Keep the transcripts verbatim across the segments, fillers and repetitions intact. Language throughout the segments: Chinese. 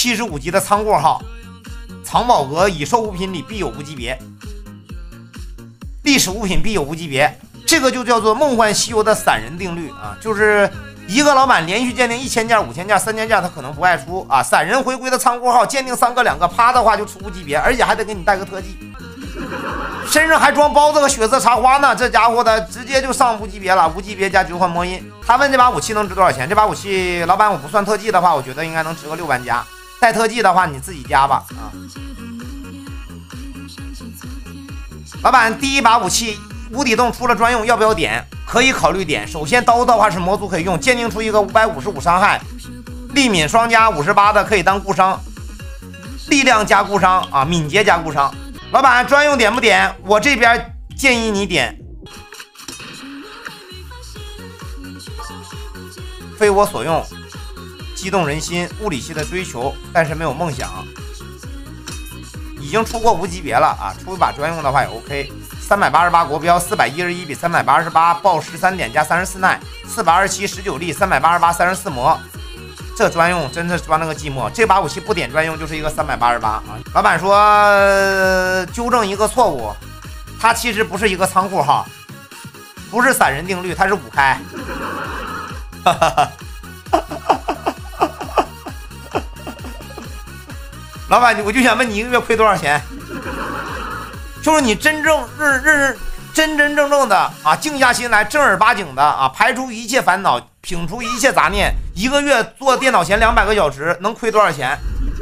七十五级的仓库号，藏宝阁已售物品里必有无级别，历史物品必有无级别，这个就叫做梦幻西游的散人定律啊，就是一个老板连续鉴定一千件、五千件、三千件，他可能不爱出啊。散人回归的仓库号鉴定三个两个，啪的话就出无级别，而且还得给你带个特技，身上还装包子和血色茶花呢，这家伙的直接就上无级别了，无级别加绝幻魔音。他问这把武器能值多少钱？这把武器，老板我不算特技的话，我觉得应该能值个六万加。带特技的话，你自己加吧啊。老板，第一把武器无底洞出了专用，要不要点？可以考虑点。首先刀的话是魔族可以用，鉴定出一个五百五十五伤害，力敏双加五十八的可以当固伤，力量加固伤啊，敏捷加固伤。老板，专用点不点？我这边建议你点。非我所用，激动人心，物理系的追求，但是没有梦想。已经出过无级别了啊，出一把专用的话也 OK。三百八十八国标，四百一十一比三百八十八，爆十三点加三十四耐，四百二十七十九力，三百八十八三十四魔。这专用真的是钻了个寂寞，这把武器不点专用就是一个三百八十八啊。老板说、呃、纠正一个错误，它其实不是一个仓库号，不是散人定律，它是五开。哈哈哈。老板，我就想问你一个月亏多少钱？就是你真正认认真真正正的啊，静下心来，正儿八经的啊，排除一切烦恼，摒除一切杂念，一个月坐电脑前两百个小时，能亏多少钱？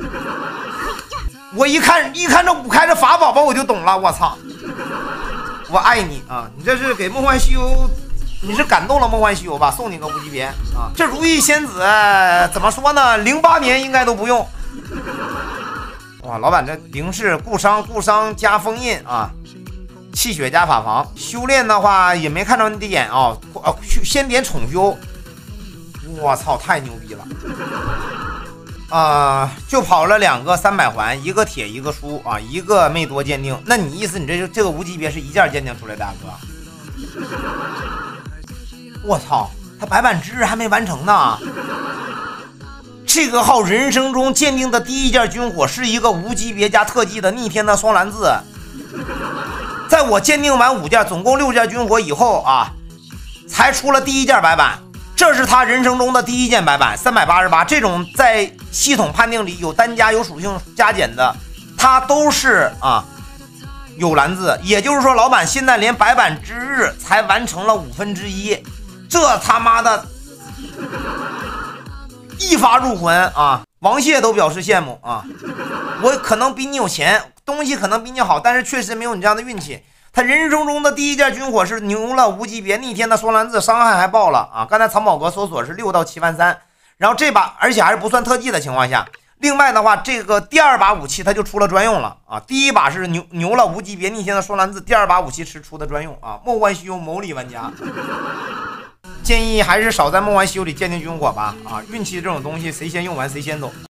我一看一看这五开这法宝宝，我就懂了，我操！我爱你啊！你这是给梦幻西游，你是感动了梦幻西游吧？送你个无级别啊！这如意仙子怎么说呢？零八年应该都不用。哇，老板这零式固伤固伤加封印啊，气血加法防。修炼的话也没看着你的眼啊，哦，先点宠修。我操，太牛逼了！啊、呃，就跑了两个三百环，一个铁一个书啊，一个没多鉴定。那你意思你这这个无级别是一件鉴定出来的，大哥？我操，他白板之日还没完成呢。这个号人生中鉴定的第一件军火是一个无级别加特技的逆天的双蓝字。在我鉴定完五件，总共六件军火以后啊，才出了第一件白板。这是他人生中的第一件白板，三百八十八。这种在系统判定里有单加有属性加减的，它都是啊有蓝字。也就是说，老板现在连白板之日才完成了五分之一，这他妈的！一发入魂啊！王谢都表示羡慕啊！我可能比你有钱，东西可能比你好，但是确实没有你这样的运气。他人生中的第一件军火是牛了无级别逆天的双蓝字，伤害还爆了啊！刚才藏宝阁搜索是六到七万三，然后这把而且还是不算特技的情况下，另外的话，这个第二把武器它就出了专用了啊！第一把是牛牛了无级别逆天的双蓝字，第二把武器是出的专用啊！梦幻西游某里玩家。建议还是少在梦幻西游里鉴定军火吧啊！运气这种东西，谁先用完谁先走。